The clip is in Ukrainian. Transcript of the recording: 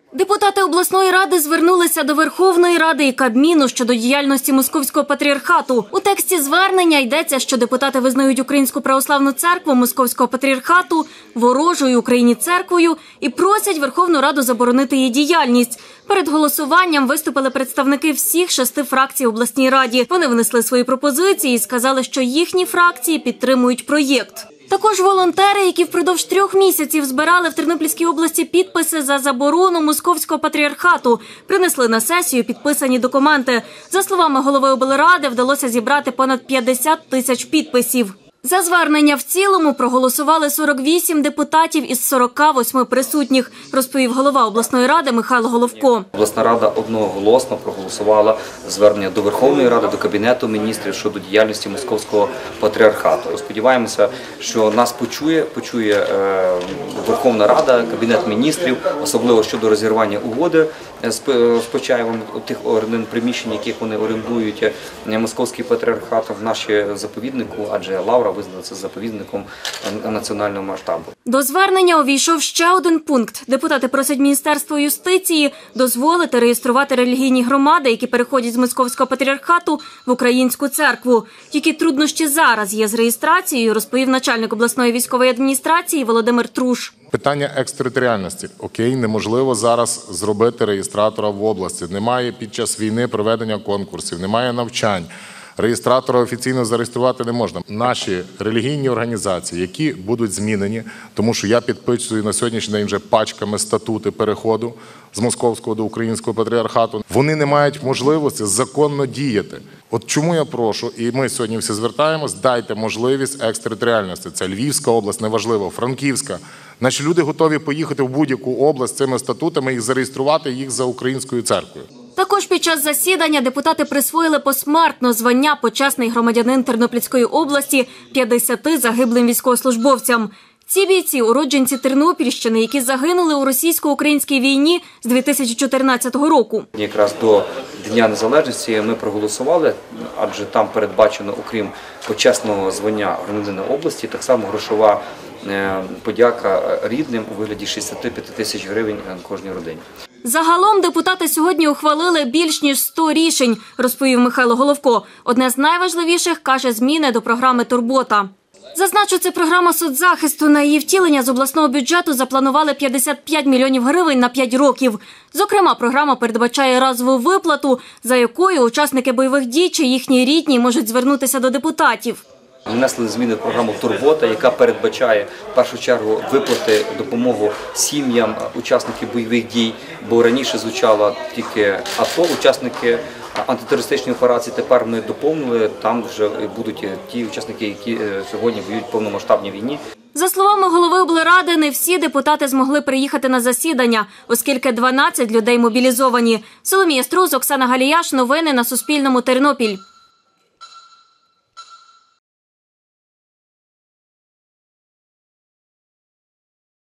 Депутати обласної ради звернулися до Верховної Ради і Кабміну щодо діяльності Московського патріархату. У тексті звернення йдеться, що депутати визнають Українську православну церкву Московського патріархату ворожою Україні церквою і просять Верховну Раду заборонити її діяльність. Перед голосуванням виступили представники всіх 6 фракцій в обласній раді. Вони внесли свої пропозиції і сказали, що їхні фракції підтримують проєкт. Також волонтери, які впродовж 3 місяців збирали в Тернопільській області підписи за заборону Московського патріархату, принесли на сесію підписані документи. За словами голови облради, вдалося зібрати понад 50 тисяч підписів. За звернення в цілому проголосували 48 депутатів із 48 присутніх, розповів голова обласної ради Михайло Головко. Обласна рада одноголосно проголосувала звернення до Верховної Ради, до Кабінету міністрів щодо діяльності Московського патріархату. Сподіваємося, що нас почує Верховна Рада, Кабінет міністрів, особливо щодо розірвання угоди з Почаєвом тих приміщень, яких вони орендують Московський патріархат в нашій заповіднику, адже Лавра визнана це заповідником національного масштабу. До звернення увійшов ще один пункт. Депутати просять Міністерство юстиції дозволити реєструвати релігійні громади, які переходять з Московського патріархату в Українську церкву. Які труднощі зараз є з реєстрацією, розповів начальник обласної військової адміністрації Володимир Труш. Питання екстериторіальності. Окей, неможливо зараз зробити реєстратора в області. Немає під час війни проведення конкурсів, немає навчань. Реєстратора офіційно зареєструвати не можна. Наші релігійні організації, які будуть змінені, тому що я підписую на сьогоднішній день вже пачками статути переходу з Московського до Українського патріархату, вони не мають можливості законно діяти. От чому я прошу, і ми сьогодні всі звертаємось, дайте можливість екстериторіальності. Це Львівська область, неважливо, Франківська. Наші люди готові поїхати в будь-яку область з цими статутами і зареєструвати їх за Українською церквою. Також під час засідання депутати присвоїли посмертно звання «Почесний громадянин Тернопільської області» 50 загиблим військовослужбовцям. Ці бійці – уродженці Тернопільщини, які загинули у російсько-українській війні з 2014 року. Якраз до Дня Незалежності ми проголосували, адже там передбачено, окрім почесного звання громадянина області, так само грошова подяка рідним у вигляді 65 тисяч гривень кожній родині. Загалом депутати сьогодні ухвалили більш ніж 100 рішень, розповів Михайло Головко. Одне з найважливіших, каже, зміни до програми «Турбота». Зазначу, це програма соцзахисту. На її втілення з обласного бюджету запланували 55 мільйонів гривень на 5 років. Зокрема, програма передбачає разову виплату, за якою учасники бойових дій чи їхні рідні можуть звернутися до депутатів. Внесли зміни в програму «Турбота», яка передбачає в першу чергу виплати, допомогу сім'ям учасників бойових дій, бо раніше звучало тільки АТО, учасники антитерористичної операції, тепер ми доповнили, там вже будуть ті учасники, які сьогодні воюють в повномасштабній війні. За словами голови облради, не всі депутати змогли приїхати на засідання, оскільки 12 людей мобілізовані. Соломія Струз, Оксана Галіяш. Новини на Суспільному. Тернопіль.